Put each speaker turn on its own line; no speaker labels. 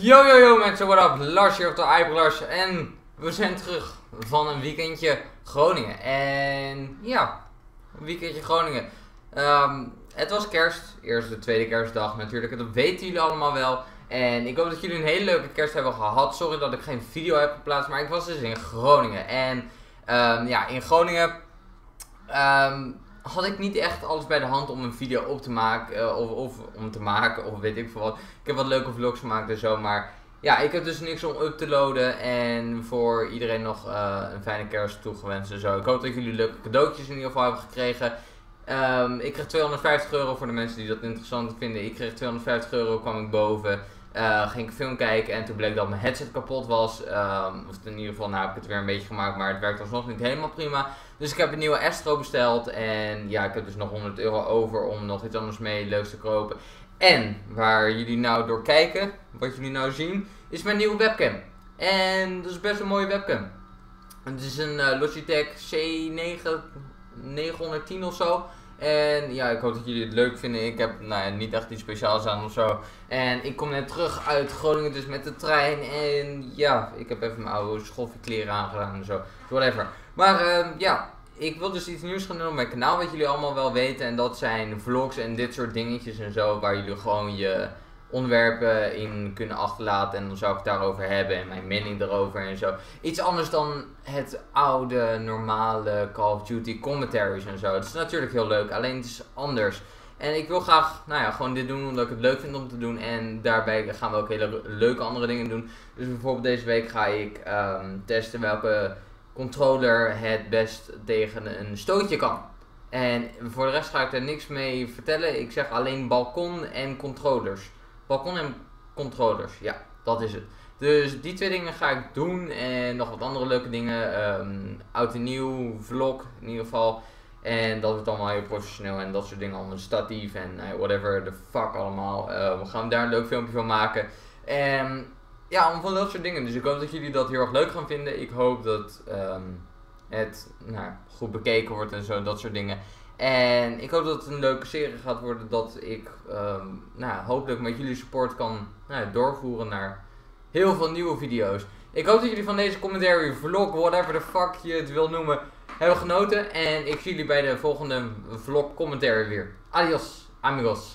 Yo yo yo mensen, what up? Lars hier op de iPlus en we zijn terug van een weekendje Groningen. En ja, een weekendje Groningen. Het was kerst, eerst de tweede kerstdag natuurlijk, dat weten jullie allemaal wel. En ik hoop dat jullie een hele leuke kerst hebben gehad. Sorry dat ik geen video heb geplaatst, maar ik was dus in Groningen. En ja, in Groningen had ik niet echt alles bij de hand om een video op te maken, of weet ik veel wat. Ik heb wat leuke vlogs gemaakt en zo, maar ja, ik heb dus niks om up te loaden. En voor iedereen nog een fijne kerst toegewenst en zo. Ik hoop dat jullie leuke cadeautjes in ieder geval hebben gekregen. Ik kreeg €250 voor de mensen die dat interessant vinden. Ik kreeg €250, kwam ik boven. Ging ik een film kijken en toen bleek dat mijn headset kapot was. Of in ieder geval, nou heb ik het weer een beetje gemaakt, maar het werkt alsnog niet helemaal prima. Dus ik heb een nieuwe Astro besteld en ja, ik heb dus nog €100 over om nog iets anders mee leuks te kopen. En waar jullie nou door kijken, wat jullie nou zien, is mijn nieuwe webcam. En dat is best een mooie webcam. Het is een Logitech C910 of zo. En ja, ik hoop dat jullie het leuk vinden. Ik heb niet echt iets speciaals aan of zo. En ik kom net terug uit Groningen, dus met de trein. En ja, ik heb even mijn oude schoffiekleren aangedaan en zo. Whatever. Maar ja, ik wil dus iets nieuws gaan doen op mijn kanaal, wat jullie allemaal wel weten. En dat zijn vlogs en dit soort dingetjes en zo, waar jullie gewoon je onderwerpen in kunnen achterlaten. En dan zou ik het daarover hebben en mijn mening daarover en zo. Iets anders dan het oude, normale Call of Duty commentaries en zo. Het is natuurlijk heel leuk, alleen het is anders. En ik wil graag, gewoon dit doen omdat ik het leuk vind om te doen. En daarbij gaan we ook hele leuke andere dingen doen. Dus bijvoorbeeld deze week ga ik testen welke controller het best tegen een stootje kan. En voor de rest ga ik er niks mee vertellen. Ik zeg alleen balkon en controllers. Balkon en controllers, ja, dat is het. Dus die twee dingen ga ik doen en nog wat andere leuke dingen. Oud en nieuw, vlog in ieder geval. En dat wordt allemaal heel professioneel en dat soort dingen, allemaal statief en whatever the fuck allemaal. We gaan daar een leuk filmpje van maken. En ja, om van dat soort dingen. Dus ik hoop dat jullie dat heel erg leuk gaan vinden. Ik hoop dat het goed bekeken wordt en zo, dat soort dingen. En ik hoop dat het een leuke serie gaat worden, dat ik hopelijk met jullie support kan doorvoeren naar heel veel nieuwe video's. Ik hoop dat jullie van deze commentary, vlog, whatever the fuck je het wil noemen, hebben genoten. En ik zie jullie bij de volgende vlog commentary weer. Adios, amigos.